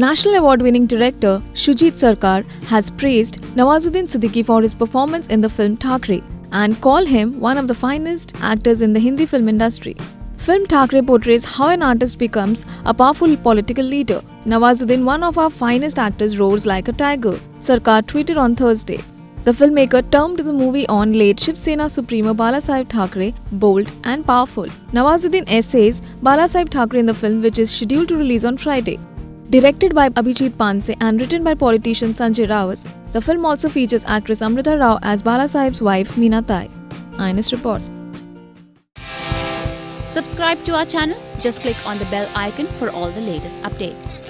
National Award-winning director Shoojit Sircar has praised Nawazuddin Siddiqui for his performance in the film Thackeray and called him one of the finest actors in the Hindi film industry. Film Thackeray portrays how an artist becomes a powerful political leader. Nawazuddin, one of our finest actors, roars like a tiger, Sircar tweeted on Thursday. The filmmaker termed the movie on late Shiv Sena Supremo Balasaheb Thackeray bold and powerful. Nawazuddin essays Balasaheb Thackeray in the film, which is scheduled to release on Friday. Directed by Abhijit Panse and written by politician Sanjay Rawat, the film also features actress Amrita Rao as Balasaheb's wife Meena Tai. INS report. Subscribe to our channel. Just click on the bell icon for all the latest updates.